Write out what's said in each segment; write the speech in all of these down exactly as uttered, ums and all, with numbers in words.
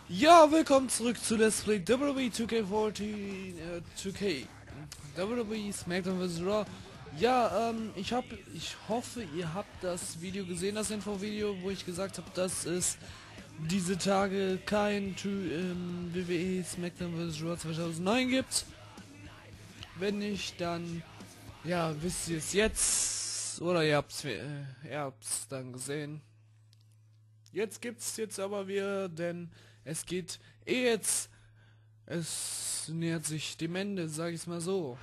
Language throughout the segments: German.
Ja, willkommen zurück zu Let's Play W W E zwei K vierzehn, äh, zwei K. W W E SmackDown versus. Raw. Ja, ähm, ich hab, ich hoffe, ihr habt das Video gesehen, das Info-Video, wo ich gesagt habe, dass es diese Tage kein ähm, W W E SmackDown versus. Raw zweitausendneun gibt. Wenn nicht, dann, ja, wisst ihr es jetzt, oder ihr habt's, äh, ihr habt's dann gesehen. Jetzt gibt's jetzt aber wieder, denn es geht eh jetzt, es nähert sich dem Ende, sag ich's mal so.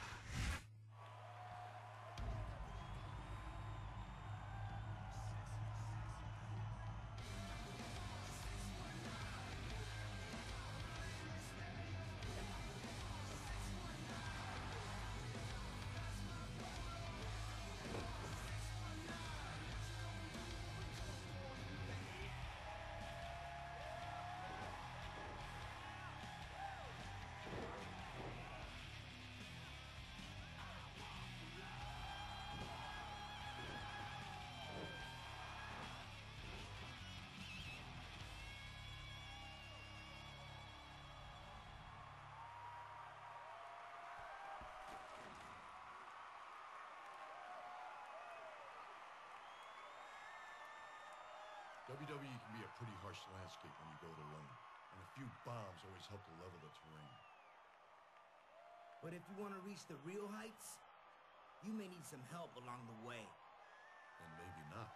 W W E can be a pretty harsh landscape when you go it alone, and a few bombs always help to level the terrain. But if you want to reach the real heights, you may need some help along the way. And maybe not.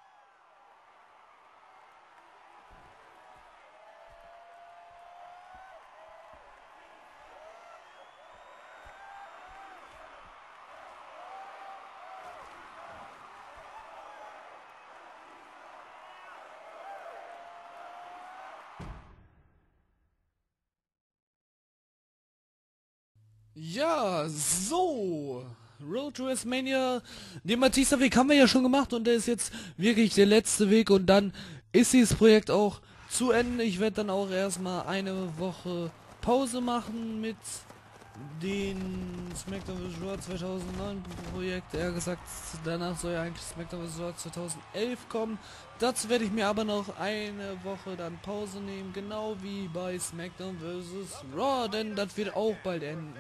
Ja, so. Road to WrestleMania. Den Batista-Weg haben wir ja schon gemacht und der ist jetzt wirklich der letzte Weg und dann ist dieses Projekt auch zu Ende. Ich werde dann auch erstmal eine Woche Pause machen mit den SmackDown versus. Raw zweitausendneun Projekt. Er gesagt, danach soll ja eigentlich SmackDown versus. Raw zweitausendelf kommen. Dazu werde ich mir aber noch eine Woche dann Pause nehmen, genau wie bei SmackDown versus. Raw, denn das wird auch bald enden.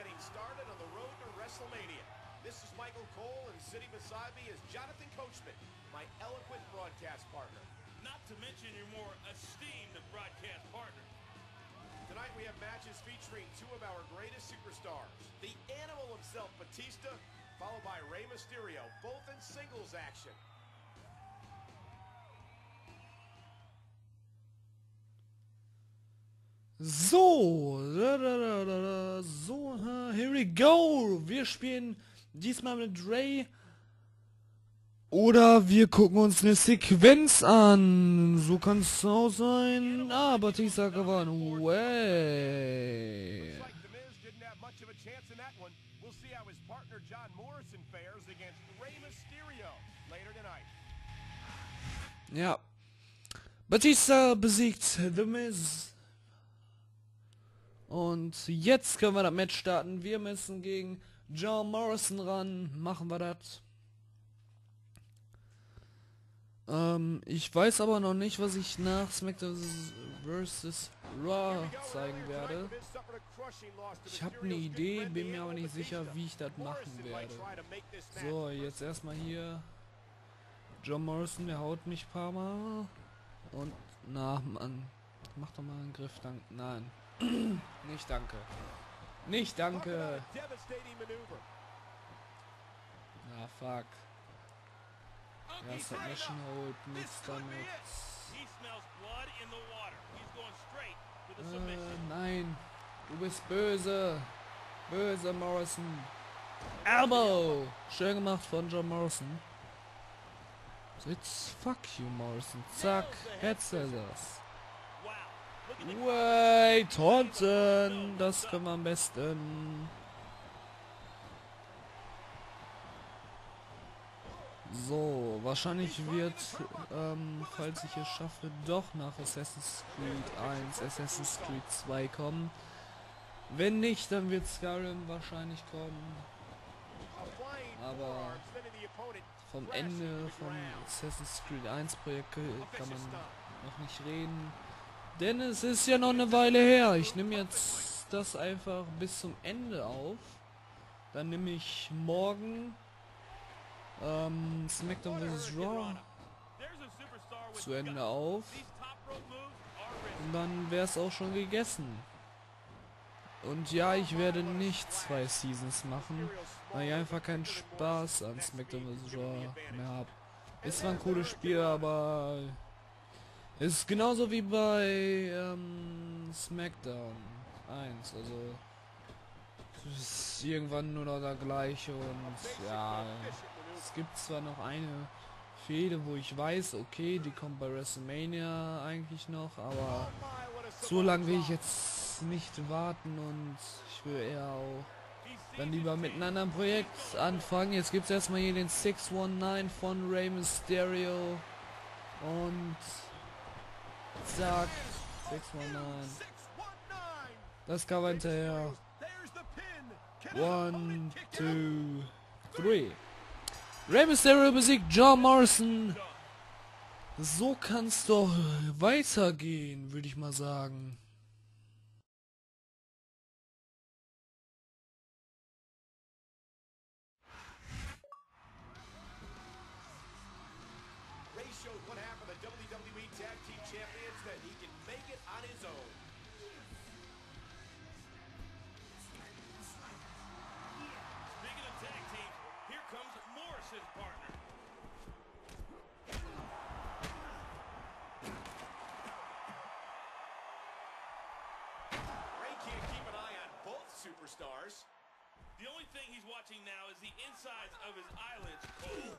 Tonight we have matches featuring two of our greatest superstars. The Animal himself, Batista, followed by Rey Mysterio, both in singles action. So, da, da, da, da, da, so, uh, here we go. Wir spielen diesmal mit Rey. Oder wir gucken uns eine Sequenz an. So kann es auch sein. Ah, Batista gewonnen. Way. Ja. Batista besiegt The Miz. Und jetzt können wir das Match starten. Wir müssen gegen John Morrison ran. Machen wir das. Ähm, ich weiß aber noch nicht, was ich nach SmackDown versus. Raw zeigen werde. Ich habe eine Idee, bin mir aber nicht sicher, wie ich das machen werde. So, jetzt erstmal hier. John Morrison, der haut mich ein paar Mal. Und, na, Mann. Mach doch mal einen Griff, danke. Nein. Nicht danke. Nicht danke. Na, fuck. Ja, Submission Hold, nichts damit. Äh, nein. Du bist böse. Böse Morrison. Elbow. Schön gemacht von John Morrison. Jetzt fuck you Morrison. Zack. Jetzt ist das. Wait, Taunton. Das können wir am besten. So, wahrscheinlich wird, ähm, falls ich es schaffe, doch nach Assassin's Creed eins, Assassin's Creed zwei kommen. Wenn nicht, dann wird Skyrim wahrscheinlich kommen. Aber vom Ende vom Assassin's Creed eins Projekt kann man noch nicht reden. Denn es ist ja noch eine Weile her. Ich nehme jetzt das einfach bis zum Ende auf. Dann nehme ich morgen ähm, SmackDown versus. Raw zu Ende auf. Und dann wäre es auch schon gegessen. Und ja, ich werde nicht zwei Seasons machen, weil ich einfach keinen Spaß an SmackDown versus. Raw mehr habe. Ist zwar ein cooles Spiel, aber es ist genauso wie bei ähm, SmackDown eins. Also es ist irgendwann nur noch der gleiche und ja, es gibt zwar noch eine Fehde, wo ich weiß, okay, die kommt bei WrestleMania eigentlich noch, aber so lange will ich jetzt nicht warten und ich will eher auch dann lieber mit einem anderen Projekt anfangen. Jetzt gibt es erstmal hier den six one nine von Rey Mysterio und zack, six one nine. Das Cover hinterher. One, two, three. Rey Mysterio besiegt John Morrison. So kann's doch weitergehen, würde ich mal sagen. Ray showed one half of the W W E Tag Team Champions that he can make it on his own. Speaking of tag teams, here comes Morrison's partner. Ray can't keep an eye on both superstars. The only thing he's watching now is the insides of his eyelids, Cole.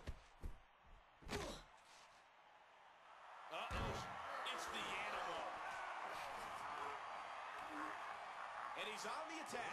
Uh-oh, it's the animal. And he's on the attack.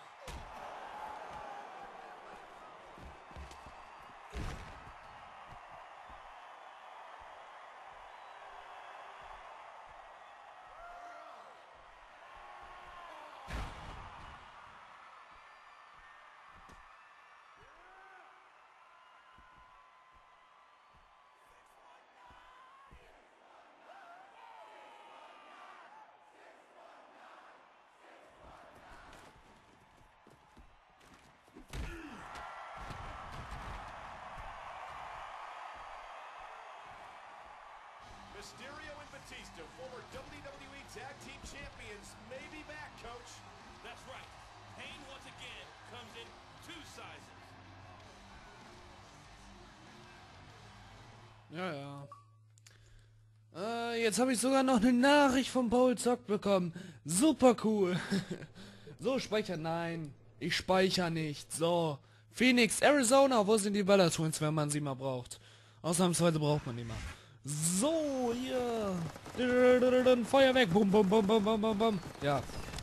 Mysterio and Batista, former W W E Tag Team Champions, may be back, Coach. That's right. Pain once again comes in two sizes. Ja, ja. Äh, jetzt habe ich sogar noch eine Nachricht von Paul Zock bekommen. Super cool. So, speichern. Nein, ich speichere nicht. So. Phoenix, Arizona. Wo sind die Bella Twins, wenn man sie mal braucht? Ausnahmsweise braucht man die mal. So, hier. Feuerwerk. Bum, bum, bum, bum, bum, bum, bum. Ja.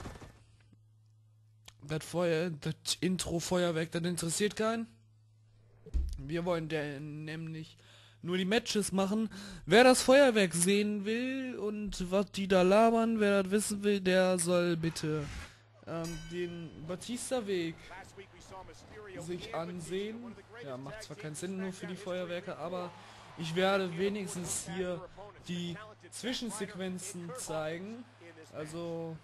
Das Feuer, das Intro-Feuerwerk, das interessiert keinen. Wir wollen der nämlich nur die Matches machen. Wer das Feuerwerk sehen will und was die da labern, wer das wissen will, der soll bitte ähm, den Batista-Weg sich ansehen. Ja, macht zwar keinen Sinn nur für die Feuerwerke, aber ich werde wenigstens hier die Zwischensequenzen zeigen. Also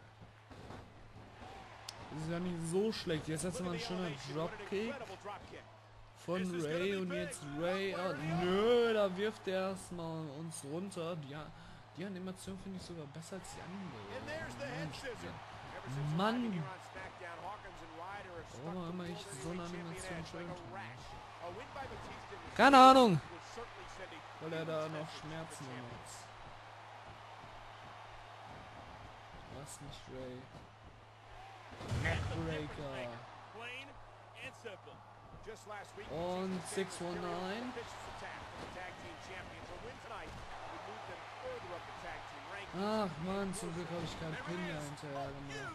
ist ja nicht so schlecht. Jetzt hat mal ein schöner Dropkick von Ray und jetzt Ray. Oh, nö, da wirft er erstmal uns runter. Die, die Animation finde ich sogar besser als die andere. Mann! Warum immer ich so eine Animation schön? Keine Ahnung! Weil er da noch Schmerzen hat. Was nicht Ray. Neckbreaker. Und six one nine. Ach man, zum Glück habe ich keinen Pin hier hinterher gemacht.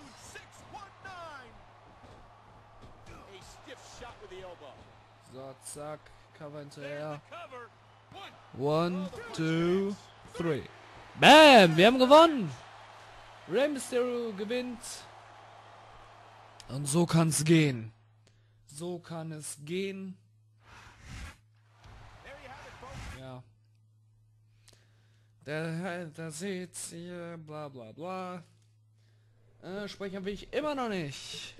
So, zack, Cover hinterher. One, two, three. Bam, wir haben gewonnen. Rey Mysterio gewinnt. Und so kann es gehen. So kann es gehen. Ja. Der, da seht's hier, bla bla bla. Äh, speichern will ich immer noch nicht.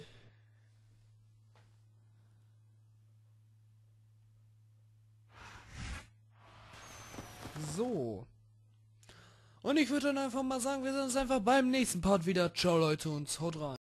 So. Und ich würde dann einfach mal sagen, wir sehen uns einfach beim nächsten Part wieder. Ciao Leute und haut rein.